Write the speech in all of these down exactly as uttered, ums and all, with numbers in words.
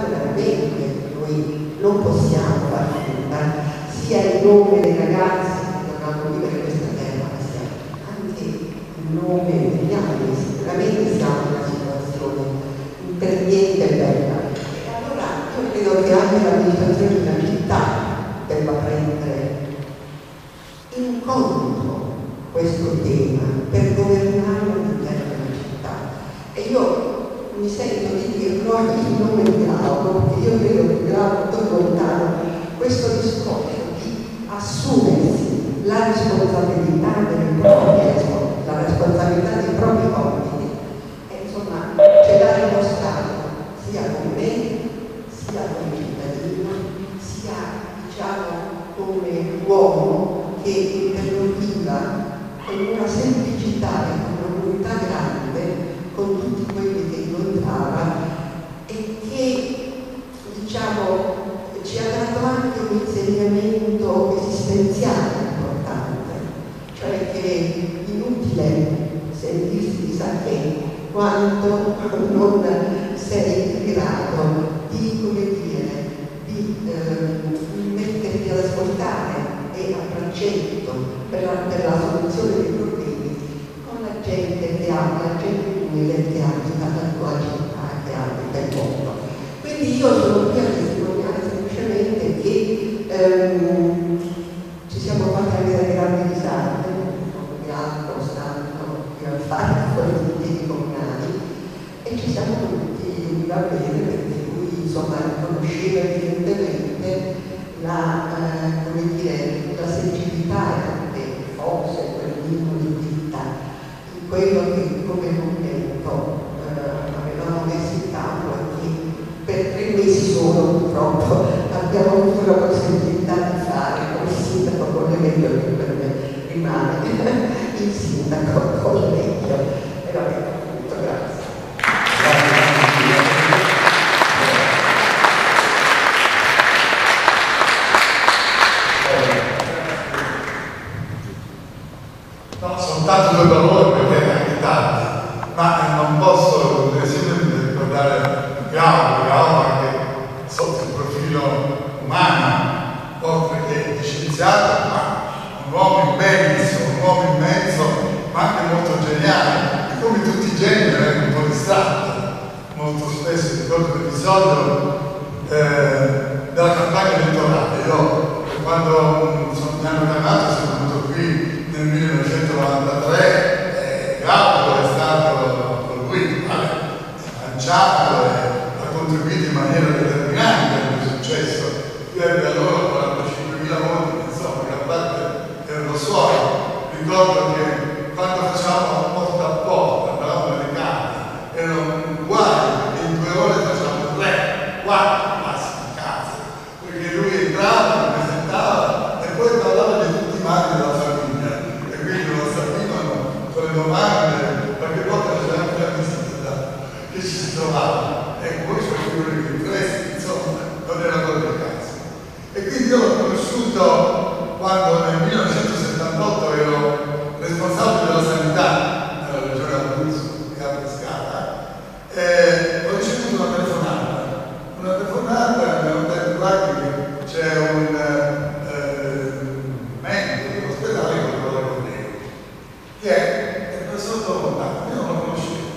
veramente noi non possiamo far finta, sia in nome dei ragazzi che dovranno vivere questa terra, ma sia anche in nome degli altri. Sicuramente siamo in una situazione per niente bella. E allora io credo che anche l'amministrazione della città debba prendere in conto questo tema per governare all'interno della città. E io mi sento di dirlo in nome di Glauco, perché io credo che Glauco è lontano questo discorso di assumersi la responsabilità delle proprie la responsabilità dei propri compiti. E insomma ce l'ha dimostrato sia con me, sia come cittadino, sia diciamo come uomo che interloquiva con una semplicità e con una comunità grande con tutti quelli che incontrava e che diciamo ci ha dato anche un insegnamento esistenziale importante, cioè che è inutile sentirsi chissà che quando non sei in grado di, come dire, di eh, metterti ad ascoltare e a braccetto per la, per la soluzione dei problemi con la gente che ama, la gente umile che abita la tua città, che abita il mondo. Quindi io sono qui a testimoniare semplicemente che ehm, ci siamo fatti anche delle grandi risate, come altro stanno a fare con i consigli comunali, e ci siamo dovuti va bene perché lui insomma conosceva evidentemente la, eh, come dire, la sensibilità e anche forse quel minimo di utilità in quello che come momento eh, avevamo messo in campo e che per tre mesi solo purtroppo abbiamo avuto la possibilità di fare come sindaco con l'elemento che per me rimane il sindaco collegio. E vabbè, appunto, grazie. No, soltanto due parole perché è anche tardi, ma non posso sempre ricordare Glauco, Glauco anche sotto il profilo umano, oltre che di scienziato, ma un uomo immenso, un uomo immenso, ma anche molto geniale, e come tutti i geni era un po' distratto. Molto spesso ricordo l'episodio eh, della campagna elettorale. Io quando sono, mi hanno chiamato sono venuto qui nel millenovecentonovantatré, eh, Glauco è stato con lui, vale, lanciato e ha contribuito in maniera determinante al successo. Lui ebbe allora quarantacinquemila voti, insomma, che a parte erano suoi. Ricordo che quando facciamo porta a porta, andavamo nelle case, erano uguali, perché in due ore facciamo tre, quattro massimi case, perché lui entrava, presentava e poi parlava di tutti i mali della famiglia, e quindi non sapevano con le domande, perché poi c'era anche la visita che ci si trovava, e poi sono figure più fresche, insomma, non era proprio il caso. E quindi io l'ho conosciuto quando nel millenovecentosettantotto ero responsabile della sanità nella regione Abruzzo, che a Pescara, e ho ricevuto una telefonata. Una telefonata mi hanno detto che c'è un eh, medico dell'ospedale che lavora con lei, che è il professor Tolontano, io non lo conoscevo.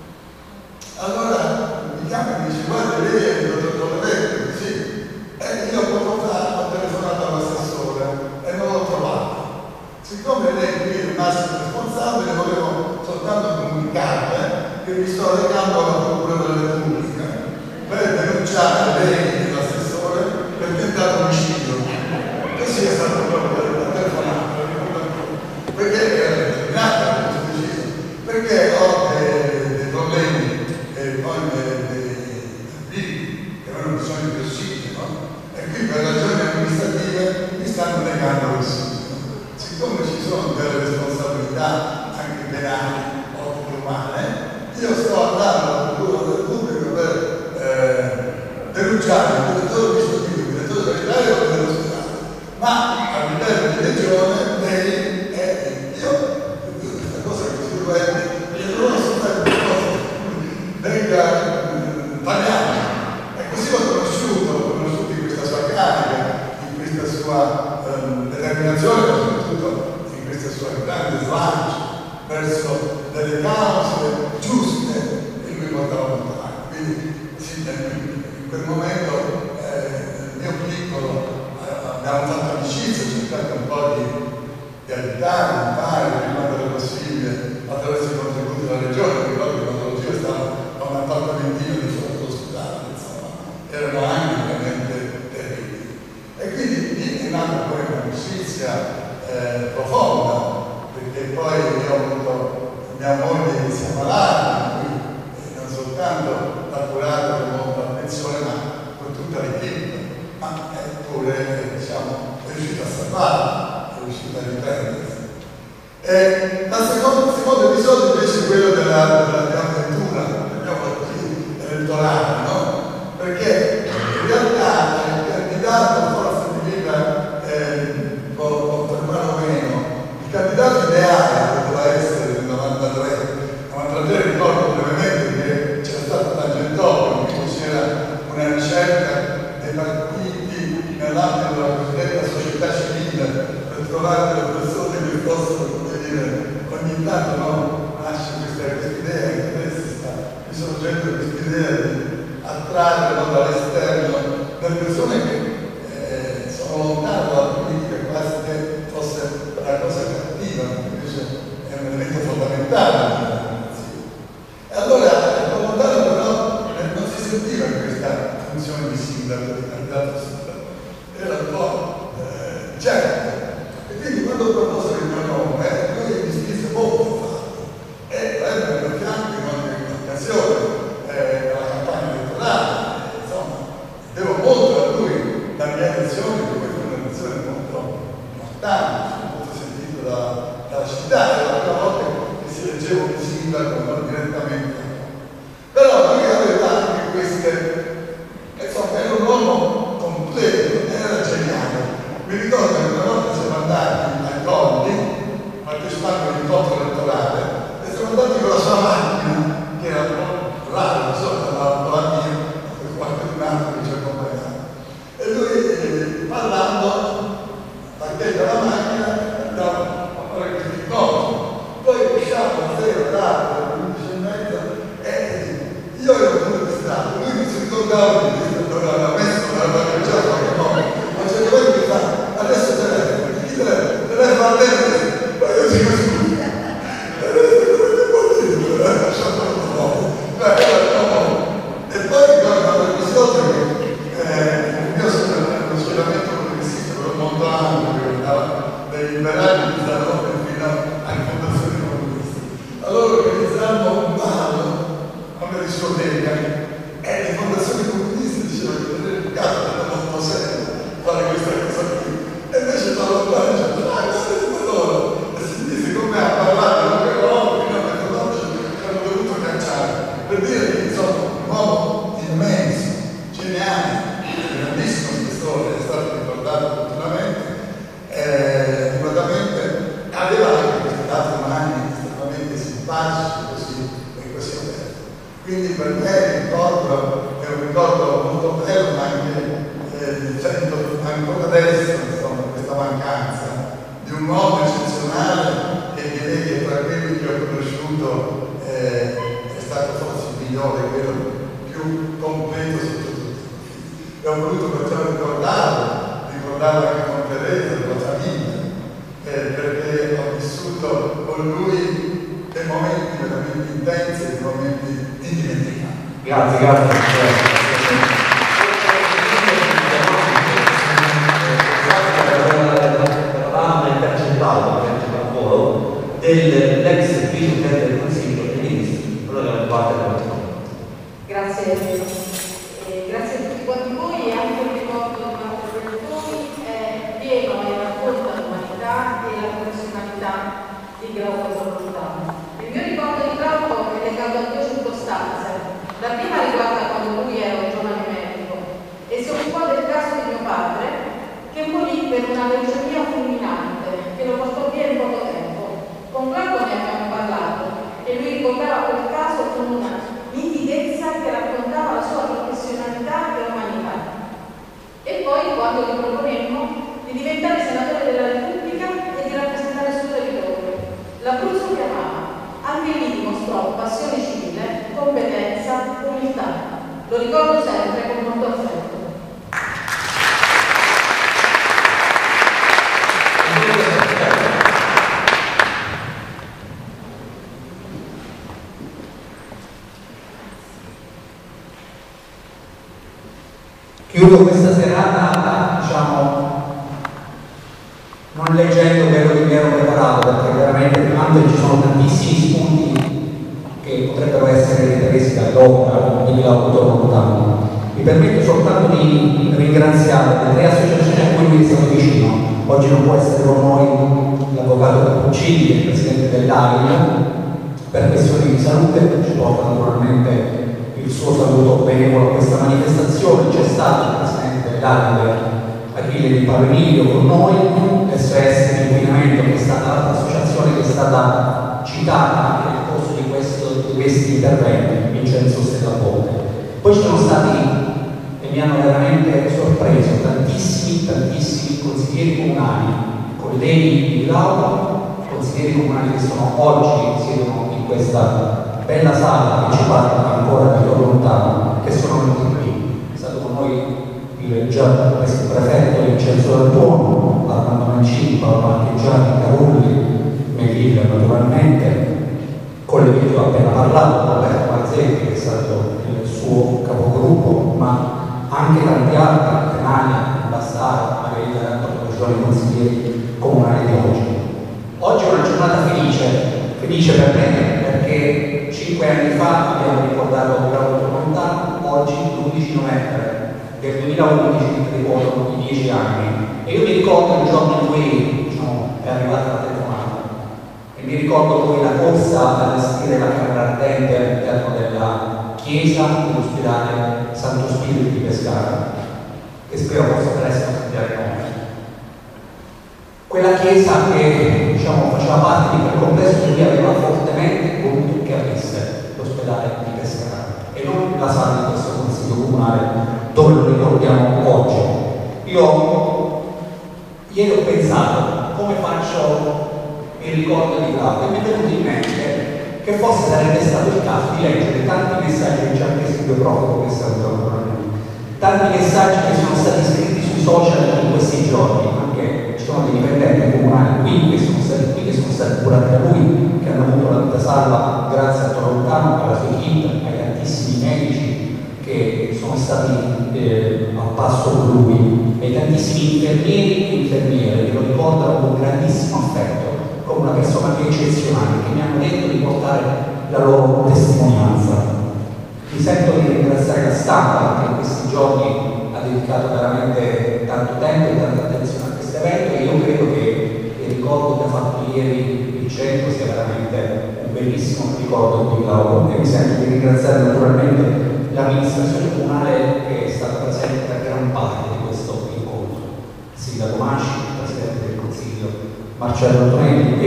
Allora mi chiama e mi dice: guarda, lei è il dottor Tolontano? Sì. E io poco fa ho telefonato all'assessore e non l'ho trovato. Siccome lei qui è il massimo responsabile, volevo soltanto comunicarle che mi sto recando alla Procura della Repubblica per denunciare lei e l'assessore per tentato omicidio. Così è stato proprio la telefonata, perché era determinata, deciso, perché ho dei, dei problemi e poi dei, dei bambini che avevano bisogno di ossigeno, e qui per ragioni amministrative mi stanno negando l'ossigeno. Siccome ci sono delle responsabilità anche penali oltre che umane, io sto andando alla Procura della Repubblica per eh, denunciare il direttore amministrativo, il direttore sanitario o dell'ospedale, ma a livello di regione lei è io, questa cosa che si dovrebbe, e allora sono state due cose, venga eh, pagata, ecco, così l'ho conosciuto, l'ho conosciuto in questa sua carica, in questa sua ehm, determinazione, ma soprattutto in questa sua grande slancio verso delle cause giuste che lui portava lontano. Quindi sì, in quel momento eh, nel mio piccolo eh, abbiamo fatto amicizia, ho cercato un po' di, di aiutare, di fare, di quanto era possibile attraverso i contributi della regione. Mi ricordo che quando lo zio stava a un appartamentino di fronte all'ospedale, insomma, erano anni veramente terribili. E quindi lì è nata poi un'amicizia eh, profonda, perché poi io ho avuto mia moglie che si è ammalata, quindi eh, non soltanto l'ha curata con molta attenzione, ma con tutta l'equipe, ma eppure diciamo, è riuscita a salvarla, è riuscita a riprendersi. E il secondo, secondo episodio invece è quello della, della mia avventura, diciamo così, elettorale, no? Perché in realtà il candidato, forse di vita eh, può confermare o meno, il candidato ideale che doveva essere nel novantatré, novantatré ricordo brevemente che c'era stato Tangentopoli, quindi c'era una ricerca dei partiti nell'ambito della cosiddetta società civile per trovare delle persone che fossero, come dire, ogni tanto no, nasce questa, questa idea, anche adesso sta risorgendo questa idea di attrarre no, dall'esterno delle persone che eh, sono lontane dalla politica, quasi che fosse una cosa cattiva, invece è un elemento fondamentale della democrazia. E allora il lontano però non si sentiva in questa funzione di sindaco, di candidato sindaco, era un po' eh, certo. E quindi quando proposero il mio nome, lui mi scrisse molto fatto e ebbe al mio fianco in ogni occasione eh, la campagna elettorale, insomma, devo molto a lui, la mia elezione, che poi fu un'elezione molto importante, molto sentita da, dalla città, era la prima volta che si eleggeva un sindaco, non direttamente. Però lui aveva anche queste, insomma, era un uomo completo, era geniale. Mi ricordo che una volta siamo andati ai Colli, partecipando all'incontro elettorale, e siamo andati con la sua macchina, che era un po' rara, insomma, la, la mia, per qualche altro che ci accompagnava. E lui, eh, parlando, partendo dalla macchina, andava a fare questo incontro. Poi usciamo a sera tardi, alle undici e mezza, e io ero venuto distratto, lui non si ricordava di questo, non aveva messo, non aveva mangiato qualche modo. Ma c'è quello che fa, adesso telefono, chi telefono? Telefono a te, ma io dico scusa, adesso come ti può dire? Lasciamo un po'. E poi ricordo una cosa che eh, il mio schieramento progressista, quello molto ampio, che andava dai liberali di Zanone fino alle fondazioni comuniste. Allora organizzammo un ballo a una discoteca e le fondazioni comuniste dicevano che non era il caso che non molto serio fare questa cosa qui. E invece da lontano dicevano, ah, guarda di loro! E si mise con me a parlare, non che loro, fino a metodologi che hanno dovuto cacciare. Per dire che, insomma, un uomo immenso, geniale, grandissimo spessore, è stato ricordato continuamente, eh, immediatamente aveva anche questi lati umani estremamente simpatici così, e così aperti. Quindi per me il ricordo è un ricordo molto bello, ma anche eh, sento ancora adesso insomma, questa mancanza di un uomo eccezionale che direi che tra quelli che ho conosciuto eh, è stato forse il migliore, quello più completo sotto tutti. E ho voluto perciò ricordarlo, ricordarlo anche con Teresa, con la famiglia, eh, perché ho vissuto con lui dei momenti veramente intensi, dei momenti indimenticabili. Grazie, grazie. Dell'ex vice del Consiglio dei Ministri, quello che parte della risposta. Grazie, eh, grazie a tutti quanti voi e anche un ricordo da parte dei relatori è pieno e racconta l'umanità e la professionalità di Glauco Giordano. Il mio ricordo di Glauco è legato a due circostanze. La prima riguarda quando lui era un giovane medico e si occupò del caso di mio padre che morì per una leucemia fulminante che lo portò via in poco tempo. Con Glauco ne abbiamo parlato e lui ricordava quel caso con una nitidezza che raccontava la sua professionalità e una quando gli proponemmo di diventare senatore della Repubblica e di rappresentare il suo territorio. L'Abruzzo chiamava, anche lì dimostrò passione civile, competenza, umiltà. Lo ricordo sempre con molto affetto. Chiudo questa serata, diciamo, non leggendo quello che mi ero preparato, perché veramente tanto ci sono tantissimi spunti che potrebbero essere ripresi dall'opera di Glauco Lontano. Mi permetto soltanto di ringraziare le tre associazioni a cui lui è stato vicino. Oggi non può essere con noi l'avvocato Cappuccini, che è il presidente dell'A I L, per questioni di salute, ci porta naturalmente il suo saluto benevolo a questa manifestazione. C'è stato il presidente dell'A I L, Achille Di Paremilio, con noi, S O S di Inquinamento, che è stata l'altra associazione che è stata citata anche nel corso di, questo, di questi interventi, Vincenzo Stellapote. Poi ci sono stati, e mi hanno veramente sorpreso, tantissimi, tantissimi consiglieri comunali, colleghi di Glauco, consiglieri comunali che sono oggi, siedono in questa bella sala che ci parla ancora di loro lontano, che sono venuti qui. È stato con noi il già prefetto Vincenzo Dal Duomo, Armando Mancini, Paolo Marchigiani, Carulli, Melilla naturalmente, colleghi che ho appena parlato, Roberto Marzetti che è stato il suo capogruppo, ma anche tanti altri, Tenaglia, Bassaro, Margherita Antonio, i consiglieri comunali di oggi. Oggi è una giornata felice, felice per me perché cinque anni fa abbiamo ricordato Glauco Lontano, oggi l'undici novembre del duemilaundici ricordano i dieci anni e io mi ricordo il giorno in cui diciamo, è arrivata la telefonata e mi ricordo poi la corsa ad allestire la camera ardente all'interno della chiesa dell'ospedale Santo Spirito di Pescara, che spero possa presto cambiare nome. Quella chiesa che diciamo, faceva parte di quel complesso che lui aveva fortemente voluto che avesse l'ospedale di Pescara e non la sala di questo consiglio comunale dove lo ricordiamo oggi. Io ieri ho pensato come faccio il ricordo di Glauco e mi è venuto in mente che forse sarebbe stato il caso di leggere tanti messaggi che ci ha chiesto Silvio Profumo, che saluto naturalmente, tanti messaggi che sono stati scritti sui social in questi giorni, anche ci sono dei dipendenti comunali qui che sono stati qui, che sono stati curati da lui, che hanno avuto la vita salva grazie a Tolontano, alla sua equipe, ai tantissimi medici che sono stati eh, al passo con lui, e ai tantissimi infermieri e infermiere che lo ricordano con grandissimo affetto, come una persona eccezionale, che mi hanno detto di portare la loro testimonianza. Mi sento di ringraziare la stampa che in questi giorni ha dedicato veramente tanto tempo e tanta attenzione a questo evento e io credo che il ricordo che ha fatto ieri il centro sia veramente un bellissimo ricordo di Glauco e mi sento di ringraziare naturalmente l'amministrazione comunale che è stata presente per gran parte di questo incontro, il sindaco Masci, il presidente del consiglio Marcello Antonelli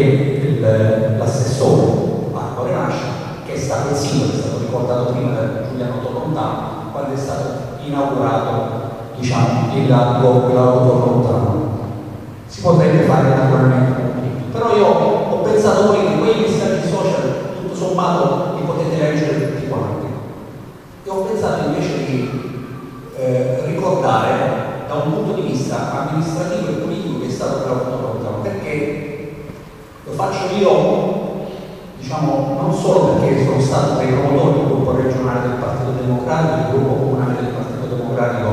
e l'assessore Marco Renascia, che è stato il sindaco, è stato ricordato prima da Giuliano Tolontano quando è stato inaugurato diciamo, il lago Tolontano. Si potrebbe fare naturalmente un po', però io ho pensato poi che quei messaggi social tutto sommato li potete leggere tutti quanti. E ho pensato invece di eh, ricordare da un punto di vista amministrativo e politico che è stato Glauco Lontano, perché lo faccio io, diciamo, non solo perché sono stato tra i promotori del gruppo regionale del Partito Democratico, del gruppo comunale del Partito Democratico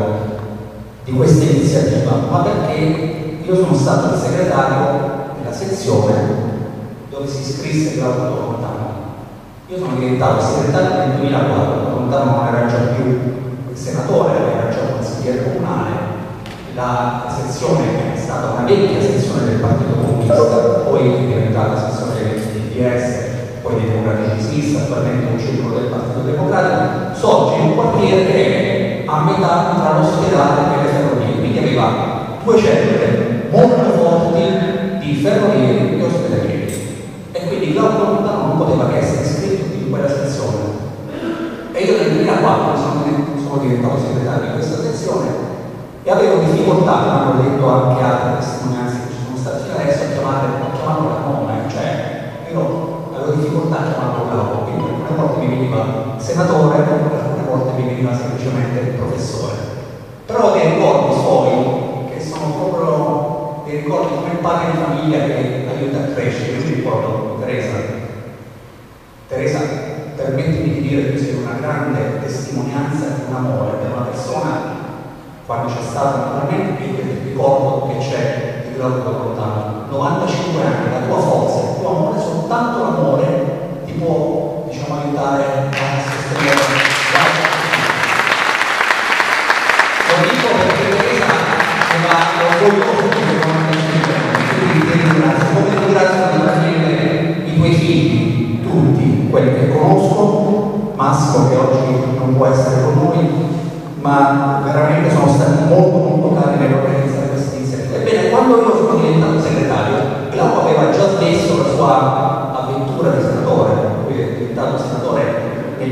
di questa iniziativa, ma perché io sono stato il segretario della sezione dove si iscrisse Glauco Lontano. Io sono diventato segretario nel duemilaquattro, Lontano non era già più senatore, era già consigliere comunale. La sezione è stata una vecchia sezione del Partito Comunista, poi è diventata sezione del D D S, poi dei Democratici di Sinistra, attualmente un circolo del Partito Democratico, sorge in un quartiere che è a metà tra l'ospedale e le ferrovie, quindi aveva due cellule molto forti di ferrovieri e ospedalieri. E quindi Glauco Lontano non poteva che essere iscritto in quella sezione. E io nel duemilaquattro sono, sono diventato segretario di questa sezione e avevo difficoltà, come hanno detto anche altre testimonianze che ci sono state fino adesso, a chiamare, a chiamarlo da nome, cioè io avevo difficoltà a chiamarlo Glauco, quindi alcune volte mi veniva senatore, alcune volte mi veniva semplicemente professore. Però dei ricordi suoi, che sono proprio dei ricordi come il padre di famiglia che aiuta a crescere. Io mi ricordo Teresa. Teresa, permettimi di dire che sei una grande testimonianza di un amore per una persona. Quando c'è stato naturalmente, io ricordo che c'è il Glauco Lontano, novantacinque anni, la tua forza, il tuo amore, soltanto l'amore ti può, diciamo, aiutare a sostenere. Lo dico perché Teresa aveva orgoglioso di novantacinque anni, quindi ti ringrazio, come ringrazio naturalmente i tuoi figli, tutti quelli che conosco, Massimo che oggi non può essere con noi, ma veramente sono stati molto molto cari nell'organizzare questa iniziativa. Ebbene, quando io sono diventato segretario, Glauco aveva già smesso la sua avventura di senatore, lui è diventato senatore nel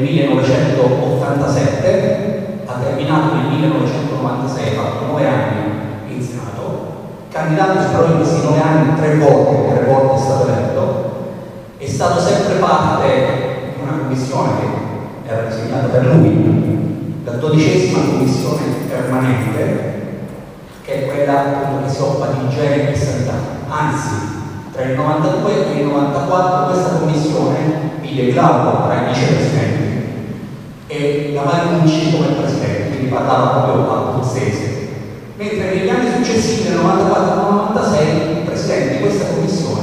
millenovecentottantasette, ha terminato nel millenovecentonovantasei, ha fatto nove anni in Senato, candidato però in questi nove anni tre volte, tre volte è stato eletto, è stato sempre parte di una commissione che era disegnata per lui, la dodicesima commissione permanente, che è quella appunto che si occupa di igiene e sanità. Anzi, tra il novantadue e il novantaquattro questa commissione vide Glauco tra i vicepresidenti e la Marinucci come presidente, quindi parlava proprio a Puzzese. Mentre negli anni successivi, nel novantaquattro e novantasei, il presidente di questa commissione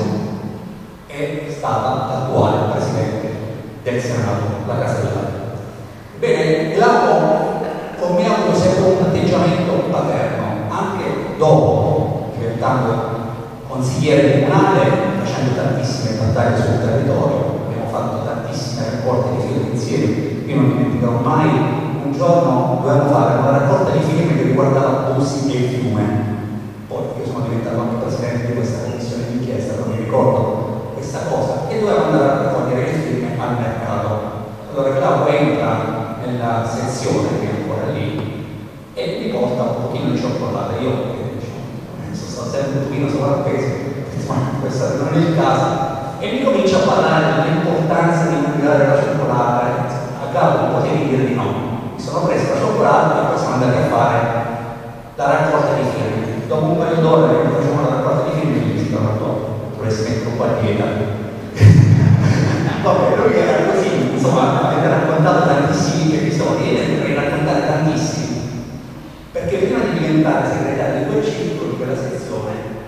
è stata l'attuale presidente del Senato, la Casa dell'Italia. Bene, Glauco con me ha avuto sempre un atteggiamento paterno, anche dopo, diventando consigliere comunale, facendo tantissime battaglie sul territorio, abbiamo fatto tantissime raccolte di firme insieme. Io non dimenticherò mai, un giorno dovevamo fare una raccolta di firme che riguardava Bussi e il fiume. Poi io sono diventato anche presidente di questa commissione di inchiesta, non mi ricordo questa cosa, e dovevamo andare a raccogliere le firme al mercato. Allora Glauco entra nella sezione che è ancora lì e mi porta un pochino di cioccolata. Io diciamo, sono sempre un pochino sovrappeso, questo non è il caso, e mi comincia a parlare dell'importanza di mangiare la cioccolata. A Glauco non potevi dire di no, mi sono preso la cioccolata e poi siamo andati a fare la raccolta di firme. Dopo un paio d'ore che facciamo la raccolta di firme mi dice: no, vorresti mettere un po' a dieta. Vabbè, lui era così, insomma, avete raccontato tantissimi episodi e ne potrei raccontare tantissimi, perché prima di diventare segretario di quel circolo, di quella sezione,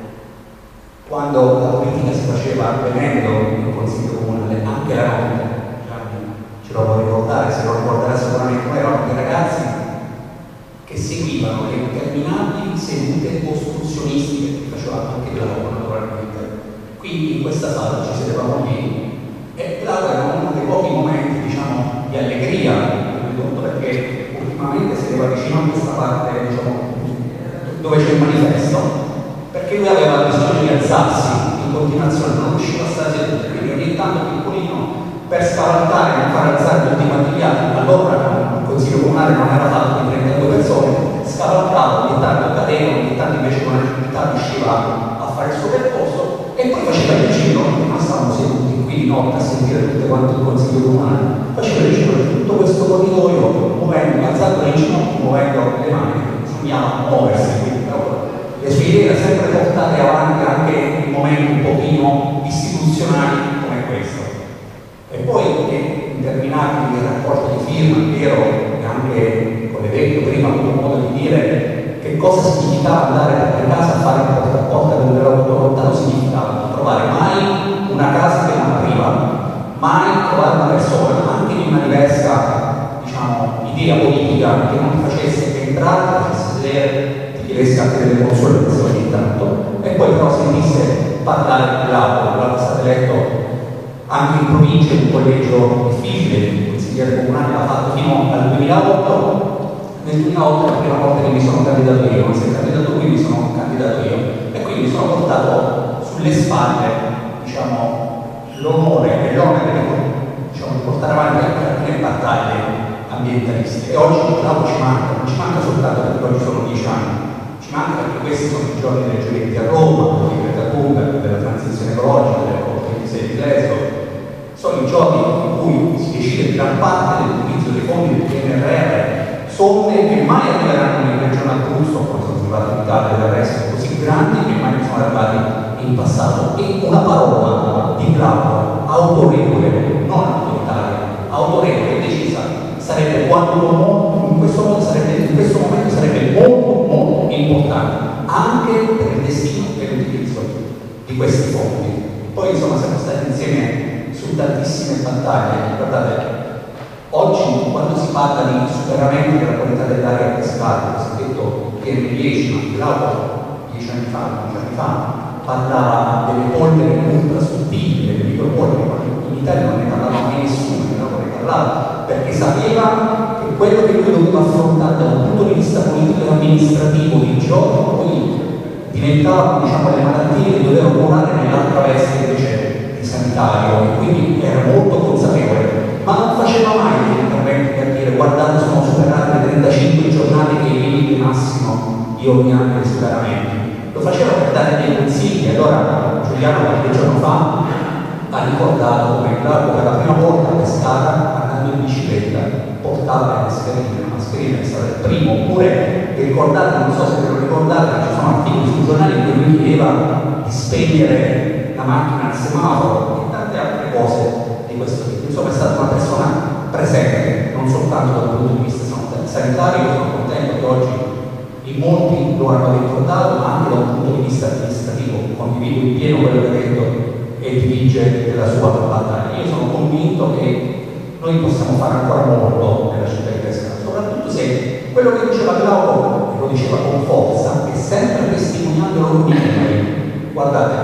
quando la politica si faceva venendo in consiglio comunale, anche la notte, ce lo può ricordare, se lo ricorderà sicuramente, noi eravamo dei ragazzi che seguivano le interminabili sedute ostruzionistiche che facevamo anche Glauco naturalmente. Quindi in questa sala ci sedevamo lì e Glauco era uno dei pochi momenti, diciamo, di allegria, perché ultimamente sedeva vicino a questa parte, diciamo, dove c'è il manifesto, perché lui aveva bisogno di alzarsi in continuazione, non riusciva a stare seduto, quindi ogni tanto piccolino, per scavalcare e non far alzare tutti quanti gli altri, allora il consiglio comunale non era fatto di trentadue persone, scavalcava, ogni tanto cadeva, ogni tanto invece con agilità riusciva a fare il suo percorso e poi faceva il giro, non stavamo seduti qui di notte a sentire tutte quante il consiglio comunale, faceva il giro di tutto questo corridoio, muovendo, alzando le ginocchia, muovendo le mani, bisognava muoversi, quindi le sue idee erano sempre portate avanti anche in momenti un pochino istituzionali come questo. E poi le interminabili raccolte di firme, vero, e anche con l'evento prima ho avuto modo di dire che cosa significava andare per casa a fare un porta a porta con Glauco Lontano, significava non trovare mai una casa che non apriva, mai trovare una persona, anche di una diversa, diciamo, idea politica che non ti facesse entrare, ti facesse vedere, ti chiedesse anche delle consulenze intanto, e poi però sentisse parlare di Glauco. Glauco è stato eletto anche in provincia, in un collegio difficile, il consigliere comunale l'ha fatto fino al duemilaotto. Nel duemilaotto è la prima volta che mi sono candidato io, non si è candidato lui, mi sono candidato io, e quindi mi sono portato sulle spalle, diciamo, l'onore e l'onere, diciamo, di portare avanti anche alcune battaglie ambientalistiche. E oggi Glauco ci manca, non ci manca soltanto perché oggi sono dieci anni, questi sono i giorni delle Giovedì a Roma, di Greta Thunberg, della transizione ecologica, della COP ventisei di Glasgow. Sono i giorni in cui si decide gran parte dell'utilizzo dei fondi del P N R R, somme che mai arriveranno in regione Abruzzo, come sono arrivati in Italia del resto, così grandi che mai sono arrivati in passato. E una parola di Glauco autorevole, non autoritaria, autorevole e decisa, sarebbe quanto in questo modo sarebbe, in questo momento sarebbe molto molto importante anche per il destino e l'utilizzo di questi fondi. Poi insomma siamo stati insieme su tantissime battaglie. Guardate, oggi quando si parla di superamento della qualità dell'aria pescata, si è detto P M dieci, ma Glauco dieci anni fa, undici anni fa parlava delle polveri ultra sottili, delle micropolveri, ma in Italia non ne parlava mai nessuno, non ne parlava, perché sapeva che quello che lui doveva affrontare da un punto di vista politico e amministrativo di giorno poi diventavano, diciamo, le malattie che dovevano curare nell'altra veste invece di sanitario, e quindi era molto consapevole, ma non faceva mai degli interventi per dire guardate sono superate le trentacinque giornate che è il limite massimo di ogni anno di superamento. Lo faceva per dare dei consigli. Allora Giuliano qualche giorno fa ha ricordato come Glauco per la prima volta a Pescara, andando in bicicletta, portava le mascherine, la mascherina è stato il primo. Oppure ricordate, non so se ve lo ricordate, ci sono articoli sul giornale in cui lui chiedeva di spegnere la macchina al semaforo e tante altre cose di questo tipo. Insomma è stata una persona presente, non soltanto dal punto di vista sanitario. Io sono contento che oggi in molti lo hanno ricordato, ma anche da un punto di vista amministrativo. Condivido in pieno quello che ha detto e dirige della sua battaglia. Io sono convinto che noi possiamo fare ancora molto nella città di Pescara, soprattutto se quello che diceva Glauco, e lo diceva con forza, e sempre testimoniando l'orgoglio. Guardate,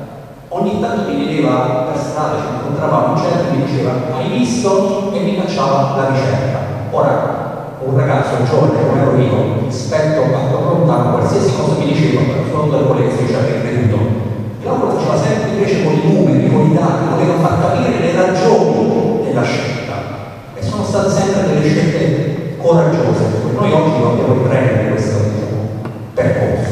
ogni tanto mi vedeva per strada, ci incontravamo un certo e mi diceva hai visto? E mi cacciava la ricerca. Ora, un ragazzo giovane come ero io, rispetto a lontano, qualsiasi cosa mi diceva per la sua autorevolezza io ci avrei creduto. Glauco lo faceva sempre invece con i numeri, con i dati, voleva far capire le ragioni della scelta. E sono state sempre delle scelte coraggiose. Noi oggi dobbiamo riprendere questo, diciamo, percorso.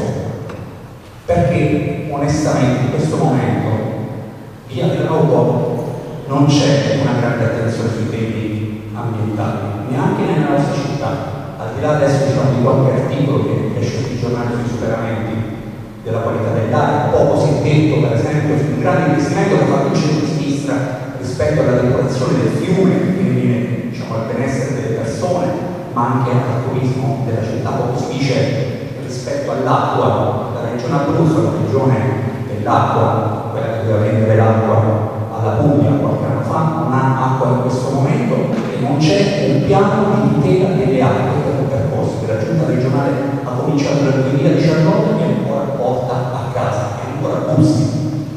Perché onestamente in questo momento via dell'auto non c'è una grande attenzione sui temi ambientali, neanche nella nostra città. Al di là adesso diciamo, di qualche articolo che esce sui giornali sui superamenti della qualità dell'aria, poco si è detto per esempio su un grande investimento che ha fatto il centro-sinistra rispetto alla depurazione del fiume, quindi diciamo, al benessere delle persone, ma anche al turismo della città. Poco si dice rispetto all'acqua. La regione Abruzzo, la regione dell'acqua, quella che doveva vendere l'acqua alla Puglia qualche anno fa, non ha acqua in questo momento e non c'è un piano di tutela delle acque per un percorso che la giunta regionale ha cominciato nel duemiladiciannove e ancora porta a casa, e ancora Bussi.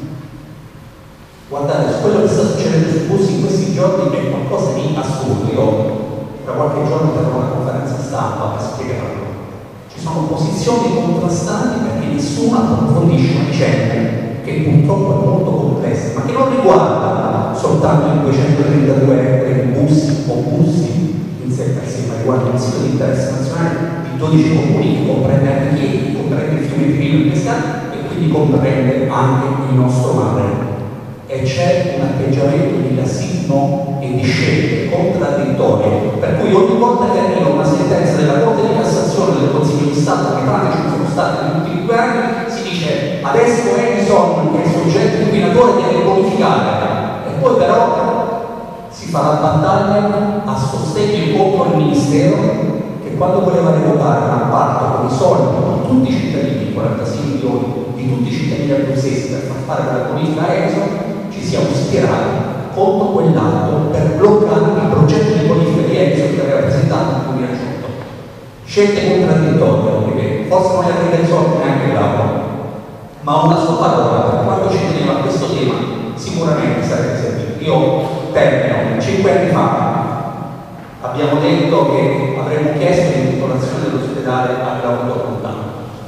Guardate, su quello che sta succedendo su Bussi in questi giorni è qualcosa di assurdo. Io tra qualche giorno terrò una conferenza stampa per spiegarlo. Ci sono posizioni contrastanti perché nessuno approfondisce una vicenda che purtroppo è molto complessa, ma che non riguarda soltanto i duecentotrentadue ettari di Bussi o Bussi in sé per sé, ma riguarda un sito di interesse nazionale di dodici comuni che comprende anche Chieti, comprende il fiume Tirino e Pescara e quindi comprende anche il nostro mare. E c'è un atteggiamento di lassismo e di scelte contraddittorie, per cui ogni volta che arriva una sentenza della Corte di Cassazione del Consiglio di Stato, che tante ci sono state negli ultimi due anni, si dice adesso Edison, che è il soggetto inquinatore, deve bonificare, e poi però si fa la battaglia a sostegno contro il Ministero che quando voleva revocare un appalto con i soldi di tutti i cittadini, quarantasei milioni di tutti i cittadini abruzzesi per far fare quella bonifica a Edison, ci siamo schierati contro quell'atto per bloccare il progetto di bonifica di Edison che aveva presentato nel duemiladiciotto. Scelte contraddittorie, perché forse non aveva dei soldi neanche l'acqua, ma una sua parola per quanto ci teneva a questo tema sicuramente sarebbe servito. Io termino, cinque anni fa abbiamo detto che avremmo chiesto l'intitolazione dell'ospedale a Glauco Fontana.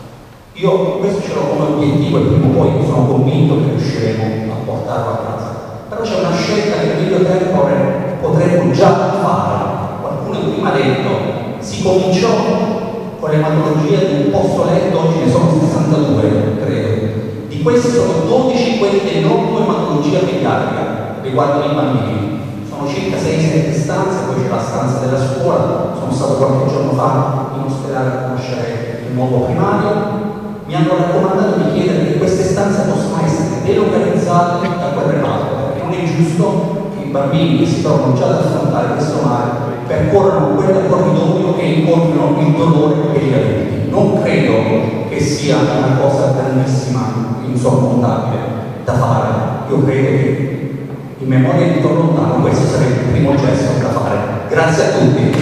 Io questo ce l'ho come obiettivo e prima o poi sono convinto che riusciremo a portarlo a casa. Però c'è una scelta che a medio tempore potremmo già fare. Qualcuno prima ha detto, si cominciò con l'ematologia di un posto letto, oggi ne sono sessanta sessantadue, credo. Di questi sono dodici quelli che non con ematologia pediatrica, riguardano i bambini. Sono circa sei sette stanze, poi c'è la stanza della scuola, sono stato qualche giorno fa in ospedale a conoscere il nuovo primario. Mi hanno raccomandato di chiedere che queste stanze possano essere delocalizzate da quel reparto, perché non è giusto che i bambini che si trovano già ad affrontare questo male percorrano quel corridoio e incontrino il dolore per gli adulti. Non credo che sia una cosa grandissima, insormontabile da fare. Io credo che in memoria di Tor Lontano questo sarebbe il primo gesto da fare. Grazie a tutti.